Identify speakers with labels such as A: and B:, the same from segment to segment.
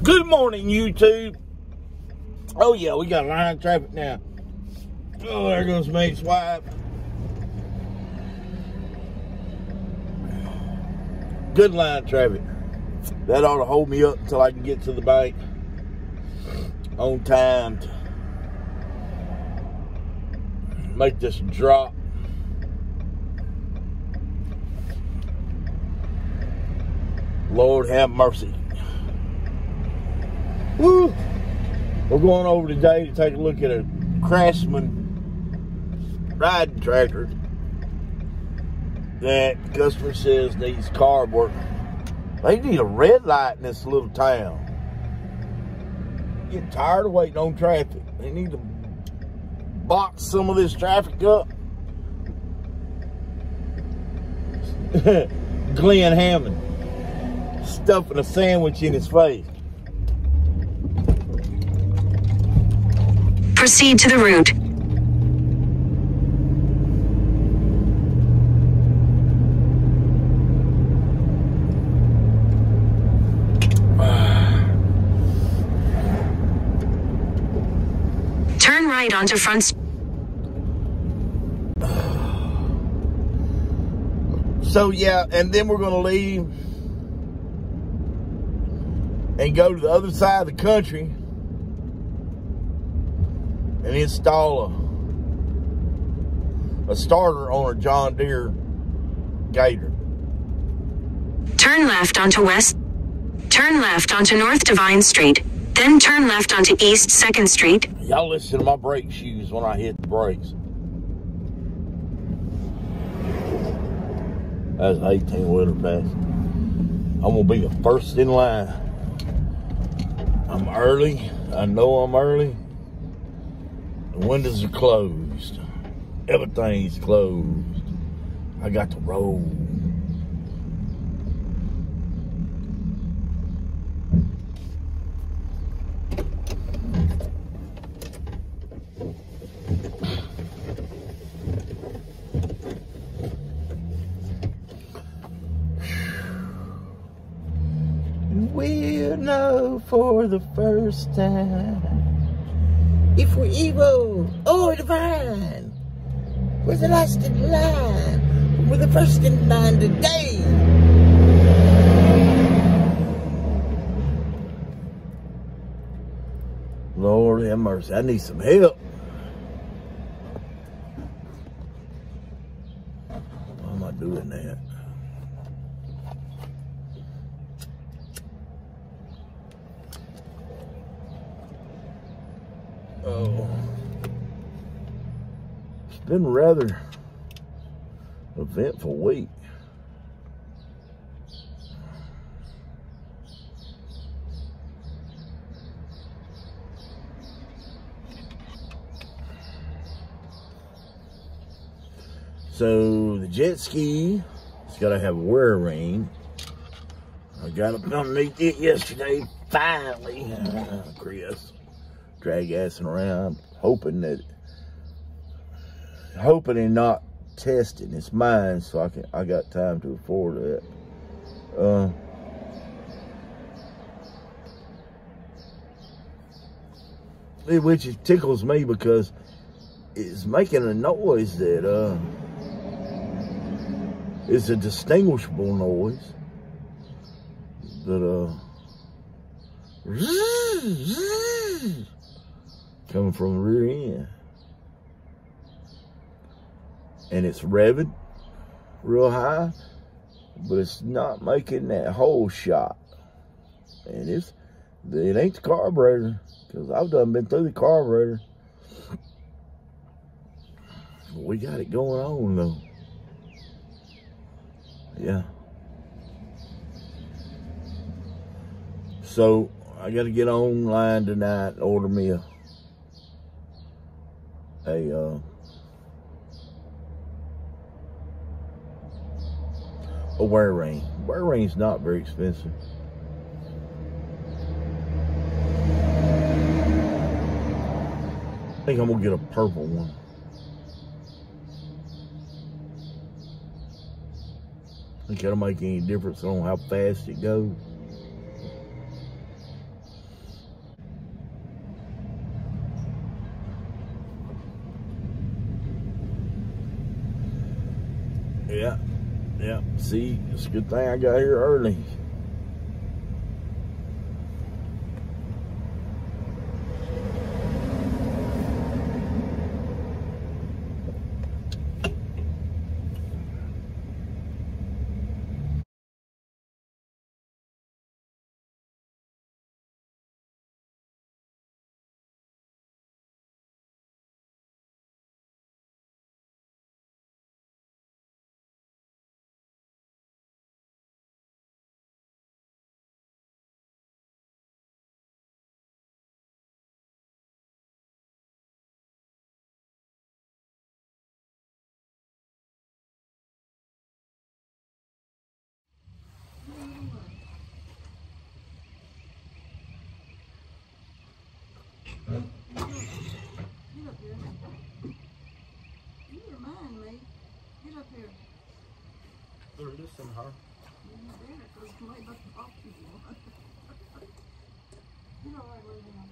A: Good morning, YouTube. Oh yeah, we got line traffic now. Oh, there goes mate's wife. Good line traffic. That ought to hold me up until I can get to the bank on time to make this drop. Lord have mercy. Woo! We're going over today to take a look at a Craftsman riding tractor that the customer says needs carb work. They need a red light in this little town. Getting tired of waiting on traffic. They need to box some of this traffic up. Glenn Hammond stuffing a sandwich in his face.
B: Proceed to the route. Turn right onto Front.
A: So yeah, and then we're going to leave and go to the other side of the country and install a starter on a John Deere Gator.
B: Turn left onto West. Turn left onto North Divine Street. Then turn left onto East 2nd Street.
A: Y'all listen to my brake shoes when I hit the brakes. That's an 18-wheeler pass. I'm going to be the first in line. I'm early. I know I'm early. The windows are closed. Everything's closed. I got to roll. We'll know for the first time if we're evil or divine. We're the last in line. We're the first in line today. Lord have mercy. I need some help. Why am I doing that? Oh, it's been a rather eventful week. So the jet ski, it's got to have a wear ring. I got up underneath it yesterday, finally. Chris. Drag assing around, hoping and not testing. It's mine, so I got time to afford that. Which tickles me because it's making a noise that is a distinguishable noise. That coming from the rear end. And it's revving real high, but it's not making that whole shot. And it ain't the carburetor, because I've been through the carburetor. We got it going on though. Yeah. So I got to get online tonight and order me a wear ring. Wear ring's not very expensive. I think I'm gonna get a purple one. Think that'll make any difference on how fast it goes. Yeah. Yeah. See, it's a good thing I got here early.
C: Get up here. You remind me. Get up here.
A: They're listening, huh?
C: You better, because somebody about to talk to you. Get all right, lay down.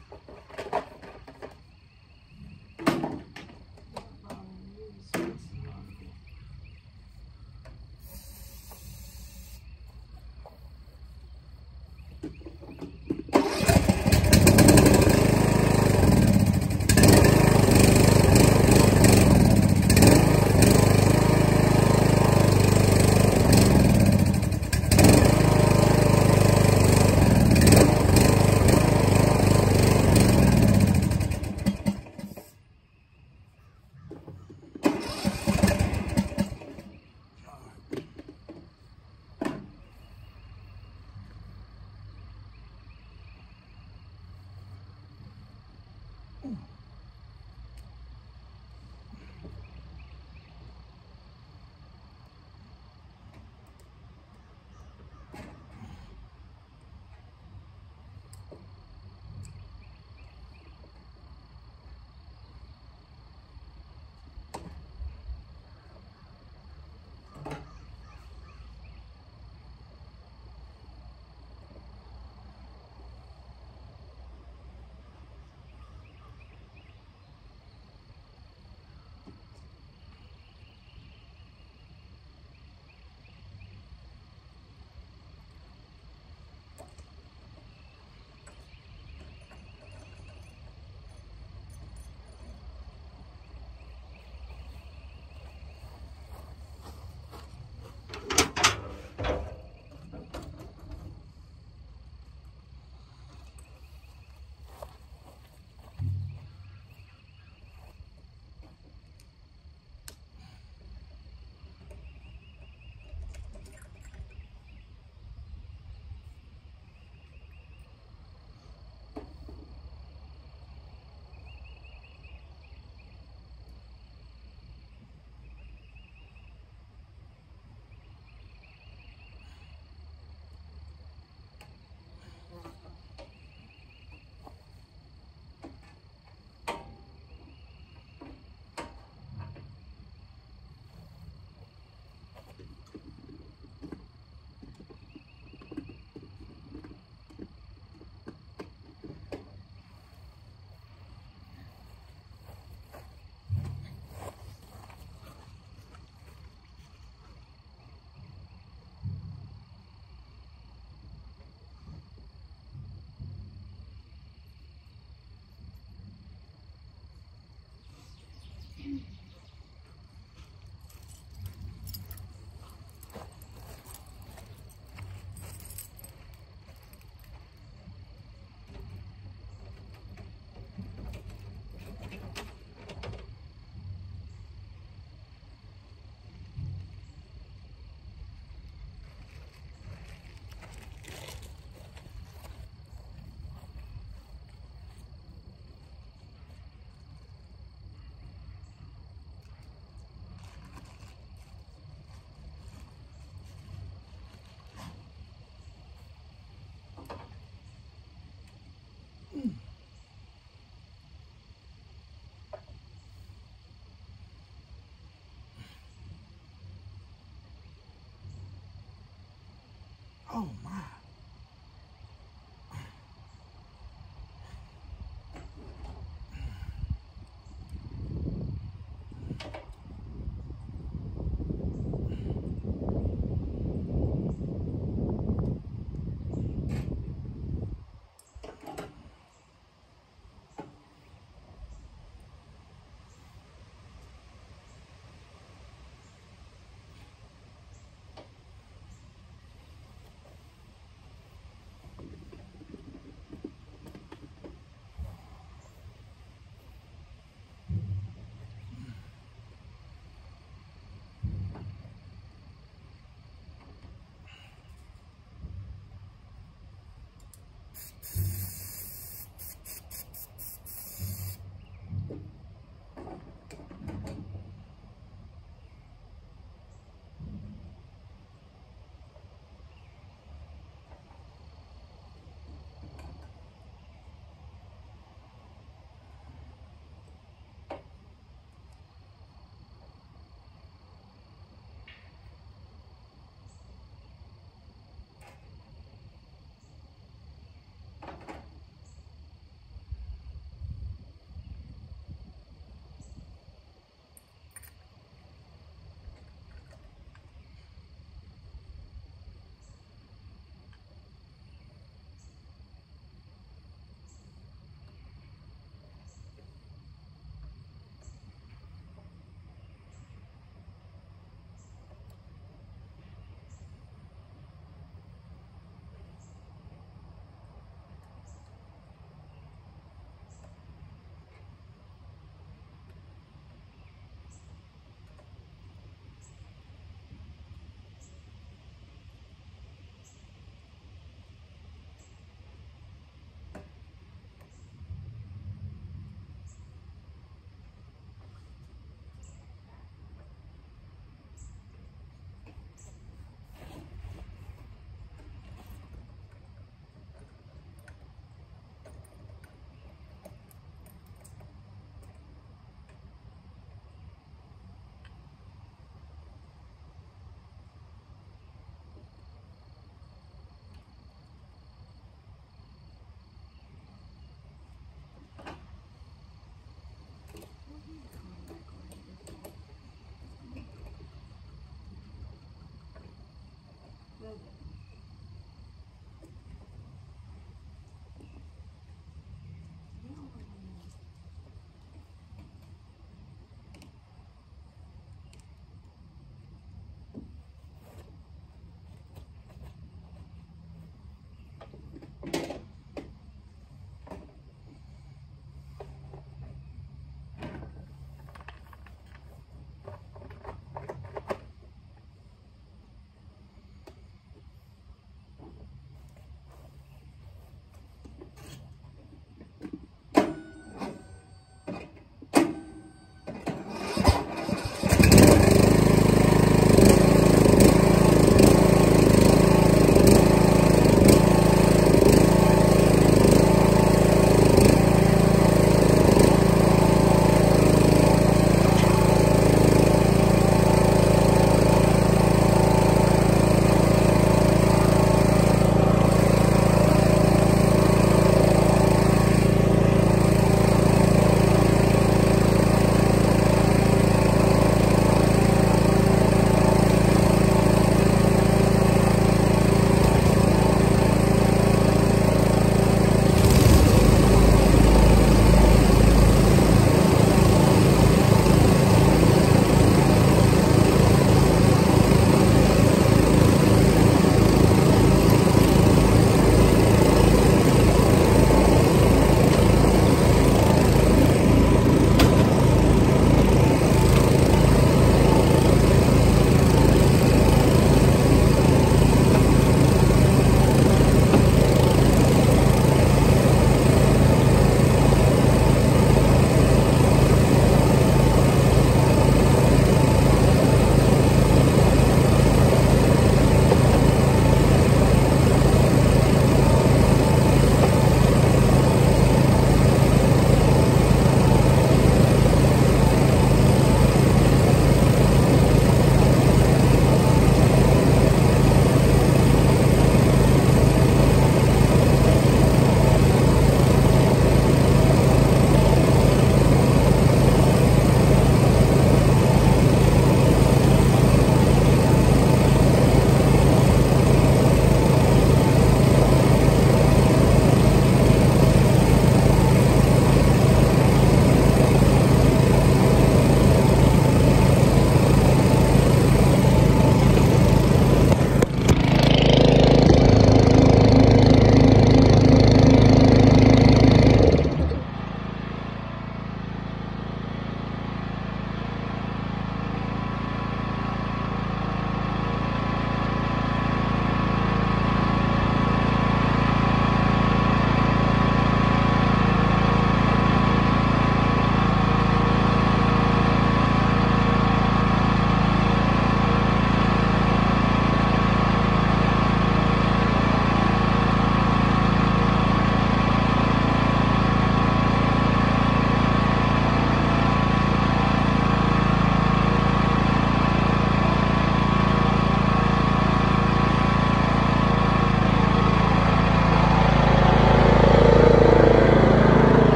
A: Oh my.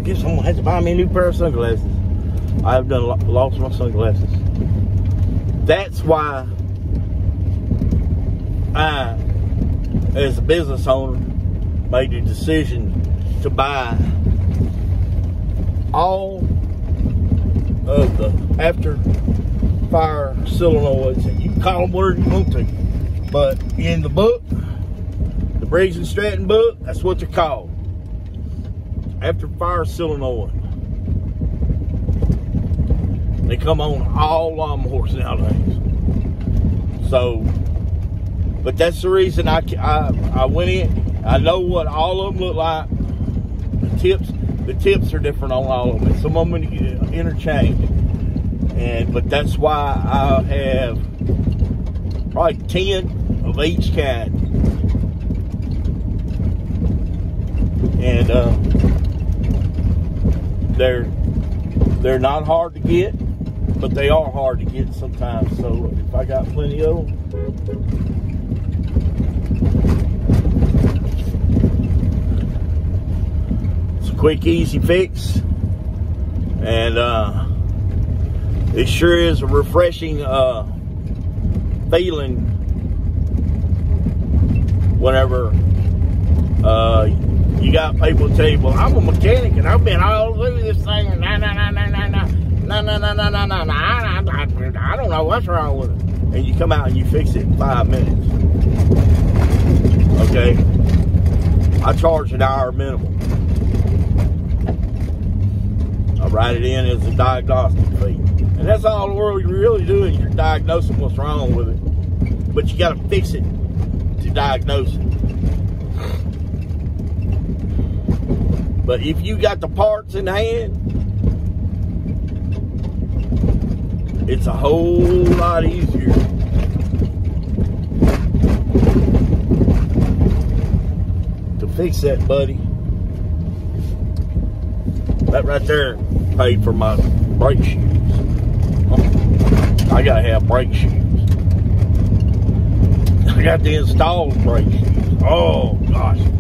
A: guess I'm gonna have to buy me a new pair of sunglasses. I've lost my sunglasses. That's why I, as a business owner, made the decision to buy all of the after fire solenoids, and you can call them whatever you want to, but in the book, the Briggs & Stratton book, that's what they're called. After fire solenoid. They come on all lawnmowers nowadays. So, but that's the reason I went in. I know what all of them look like. The tips are different on all of them. Some of them interchange. But that's why I have probably 10 of each kind. And they're not hard to get, but they are hard to get sometimes. So if I got plenty of them, it's a quick, easy fix, and it sure is a refreshing feeling whenever you got people tell you, well, I'm a mechanic and I've been all through this thing, and I don't know what's wrong with it. And you come out and you fix it in 5 minutes. Okay? I charge an hour minimum. I write it in as a diagnostic fee. And that's all the world you're really doing. You're diagnosing what's wrong with it. But you got to fix it to diagnose it. But if you got the parts in hand, it's a whole lot easier to fix that, buddy. That right there paid for my brake shoes. I gotta have brake shoes. I got to install brake shoes. Oh gosh.